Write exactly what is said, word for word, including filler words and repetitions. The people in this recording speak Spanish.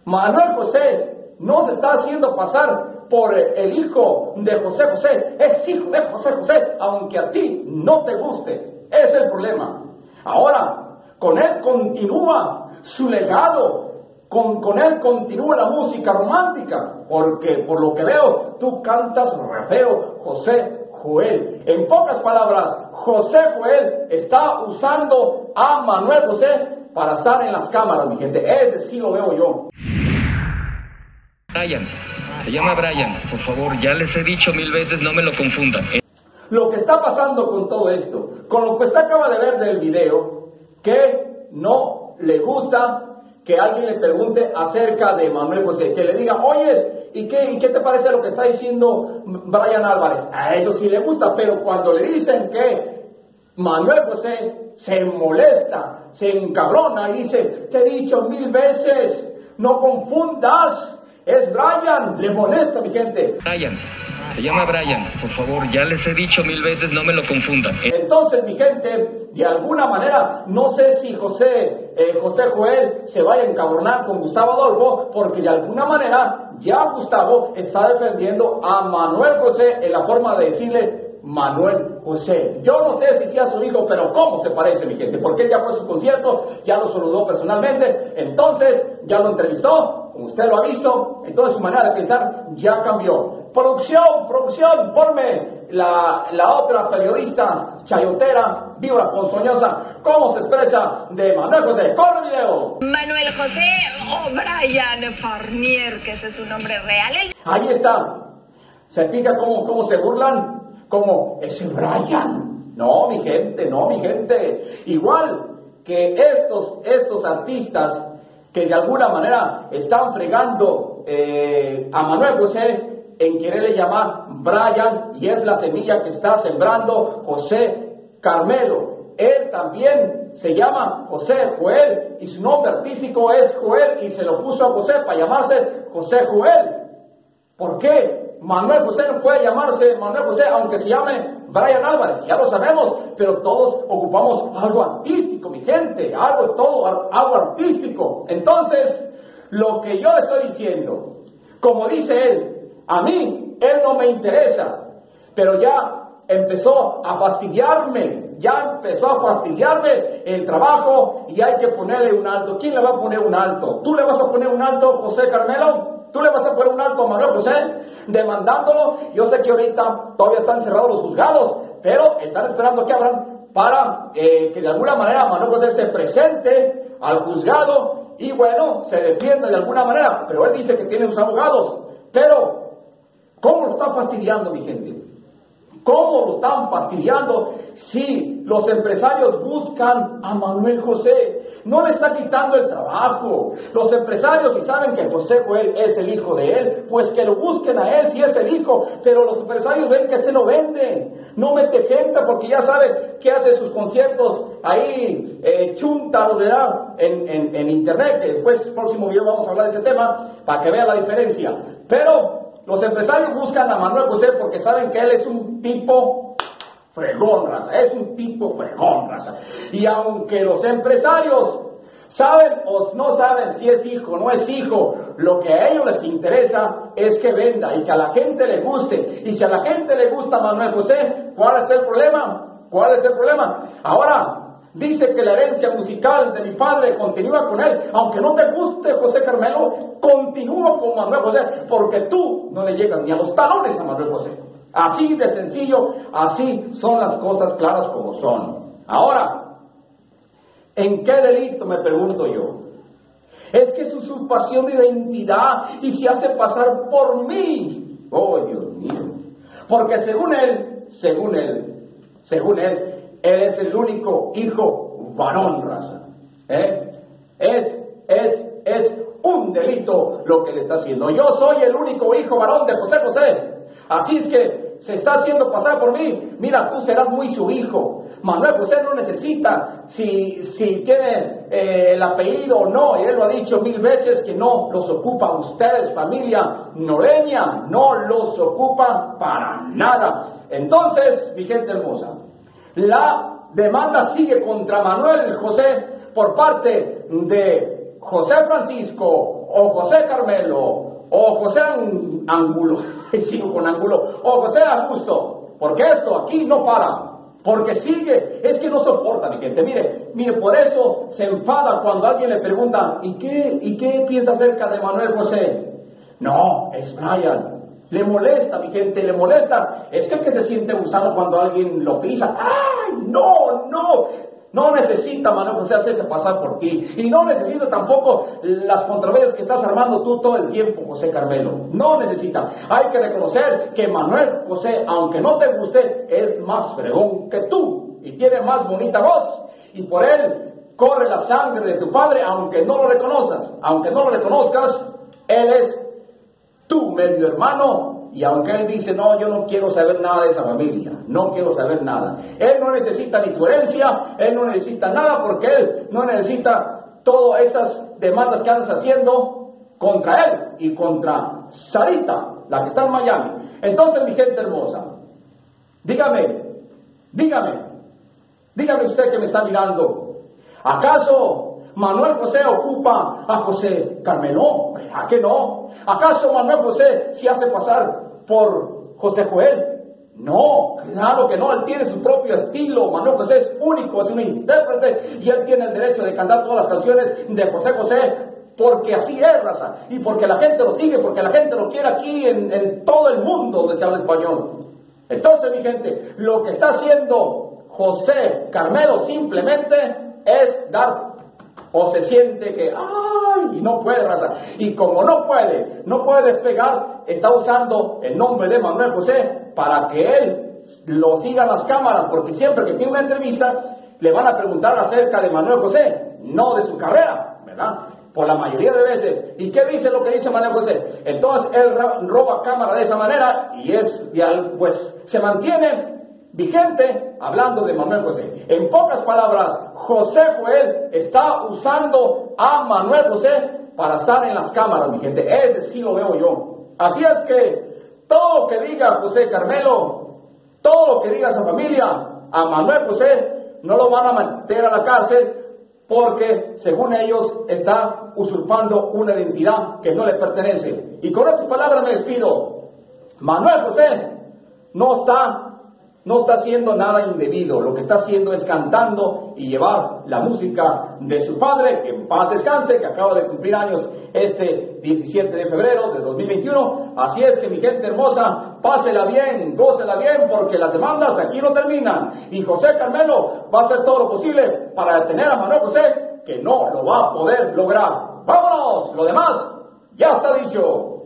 Manuel José no se está haciendo pasar por el hijo de José José, es hijo de José José, aunque a ti no te guste. Ese es el problema. Ahora, con él continúa su legado, con, con él continúa la música romántica, porque por lo que veo, tú cantas re feo, José Joel. En pocas palabras, José Joel está usando a Manuel José para estar en las cámaras, mi gente. Ese sí lo veo yo. Brian, se llama Brian, por favor, ya les he dicho mil veces, no me lo confundan. Lo que está pasando con todo esto, con lo que usted acaba de ver del video, que no le gusta que alguien le pregunte acerca de Manuel José, que le diga, oye, ¿y qué, ¿y qué te parece lo que está diciendo Brian Álvarez? A ellos sí le gusta, pero cuando le dicen que Manuel José se molesta, se encabrona y dice, te he dicho mil veces, no confundas, es Brian, le molesta, mi gente. Brian, se llama Brian, por favor, ya les he dicho mil veces, no me lo confundan. Entonces, mi gente, de alguna manera, no sé si José, eh, José Joel se vaya a encabronar con Gustavo Adolfo, porque de alguna manera ya Gustavo está defendiendo a Manuel José en la forma de decirle Manuel José. Yo no sé si sea su hijo, pero cómo se parece, mi gente, porque él ya fue a su concierto, ya lo saludó personalmente, entonces ya lo entrevistó, como usted lo ha visto, entonces su manera de pensar ya cambió. Producción, producción, ponme la, la otra periodista chayotera, víbora ponzoñosa, cómo se expresa de Manuel José. ¡Corre video! Manuel José o Brian Farnier, que ese es su nombre real. Ahí está. ¿Se fija cómo, cómo se burlan? Como ese Brian. No, mi gente, no, mi gente. Igual que estos, estos artistas que de alguna manera están fregando eh, a Manuel José en quererle llamar Brian, y es la semilla que está sembrando José Carmelo. Él también se llama José Joel y su nombre artístico es Joel y se lo puso a José para llamarse José Joel. ¿Por qué? Manuel José no puede llamarse Manuel José aunque se llame Brian Álvarez, ya lo sabemos, pero todos ocupamos algo artístico, mi gente, algo todo, algo artístico. Entonces, lo que yo le estoy diciendo, como dice él, a mí, él no me interesa, pero ya empezó a fastidiarme, ya empezó a fastidiarme el trabajo y hay que ponerle un alto. ¿Quién le va a poner un alto? ¿Tú le vas a poner un alto, José Carmelo? ¿Tú le vas a poner un alto a Manuel José demandándolo? Yo sé que ahorita todavía están cerrados los juzgados, pero están esperando que abran para eh, que de alguna manera Manuel José se presente al juzgado y bueno, se defienda de alguna manera, pero él dice que tiene sus abogados. Pero ¿cómo lo están fastidiando, mi gente? ¿Cómo lo están fastidiando si los empresarios buscan a Manuel José? No le está quitando el trabajo. Los empresarios, si saben que José Joel es el hijo de él, pues que lo busquen a él si es el hijo. Pero los empresarios ven que este no vende, no mete gente porque ya sabe que hace sus conciertos ahí, eh, chuntados, ¿verdad? En, en, en internet. Después, próximo video vamos a hablar de ese tema para que vean la diferencia. Pero los empresarios buscan a Manuel José porque saben que él es un tipo fregón, raza. Es un tipo fregón, raza. Y aunque los empresarios saben o no saben si es hijo o no es hijo, lo que a ellos les interesa es que venda y que a la gente le guste. Y si a la gente le gusta Manuel José, ¿cuál es el problema? ¿Cuál es el problema? Ahora, dice que la herencia musical de mi padre continúa con él. Aunque no te guste José Carmelo, continúa con Manuel José, porque tú no le llegas ni a los talones a Manuel José. Así de sencillo, así son las cosas claras como son. Ahora, ¿en qué delito, me pregunto yo? Es que es usurpación de identidad y se hace pasar por mí. Oh, Dios mío. Porque según él, según él, según él, él es el único hijo varón, raza. ¿Eh? Es, es, es un delito lo que le está haciendo. Yo soy el único hijo varón de José José. Así es que se está haciendo pasar por mí. Mira, tú serás muy su hijo. Manuel José no necesita si, si tiene eh, el apellido o no. Y él lo ha dicho mil veces que no los ocupa ustedes, familia noreña. No los ocupa para nada. Entonces, mi gente hermosa, la demanda sigue contra Manuel José por parte de José Francisco, o José Carmelo, o José Ángulo, sigo con Ángulo, o José Augusto, porque esto aquí no para. Porque sigue, es que no soporta, mi gente. Mire, mire, por eso se enfada cuando alguien le pregunta, ¿y qué, y qué piensa acerca de Manuel José? No, es Brian. Le molesta, mi gente, le molesta. Es que el que se siente gusano cuando alguien lo pisa. ¡Ay, no, no! No necesita Manuel José hacerse pasar por ti. Y no necesita tampoco las controversias que estás armando tú todo el tiempo, José Carmelo. No necesita. Hay que reconocer que Manuel José, aunque no te guste, es más fregón que tú. Y tiene más bonita voz. Y por él corre la sangre de tu padre, aunque no lo reconozcas. Aunque no lo reconozcas, él es tu medio hermano. Y aunque él dice, no, yo no quiero saber nada de esa familia, no quiero saber nada. Él no necesita ni tu herencia, él no necesita nada porque él no necesita todas esas demandas que andas haciendo contra él y contra Sarita, la que está en Miami. Entonces, mi gente hermosa, dígame, dígame, dígame usted que me está mirando, ¿acaso Manuel José ocupa a José Carmelo? ¿A qué no? ¿Acaso Manuel José se hace pasar por José Joel? No, claro que no, él tiene su propio estilo. Manuel José es único, es un intérprete y él tiene el derecho de cantar todas las canciones de José José porque así es, raza, y porque la gente lo sigue, porque la gente lo quiere aquí en, en todo el mundo donde se habla español. Entonces, mi gente, lo que está haciendo José Carmelo simplemente es dar, o se siente que, ¡ay! Y no puede, raza. Y como no puede, no puede despegar, está usando el nombre de Manuel José para que él lo siga las cámaras, porque siempre que tiene una entrevista, le van a preguntar acerca de Manuel José, no de su carrera, ¿verdad? Por la mayoría de veces. ¿Y qué dice lo que dice Manuel José? Entonces él roba cámara de esa manera y es, pues, se mantiene vigente hablando de Manuel José. En pocas palabras, José Joel está usando a Manuel José para estar en las cámaras, mi gente. Ese sí lo veo yo. Así es que todo lo que diga José Carmelo, todo lo que diga su familia a Manuel José, no lo van a meter a la cárcel porque, según ellos, está usurpando una identidad que no le pertenece. Y con estas palabras me despido. Manuel José no está No está haciendo nada indebido, lo que está haciendo es cantando y llevar la música de su padre, que en paz descanse, que acaba de cumplir años este diecisiete de febrero de dos mil veintiuno. Así es que, mi gente hermosa, pásela bien, gócela bien, porque las demandas aquí no terminan. Y José Carmelo va a hacer todo lo posible para detener a Manuel José, que no lo va a poder lograr. ¡Vámonos! Lo demás ya está dicho.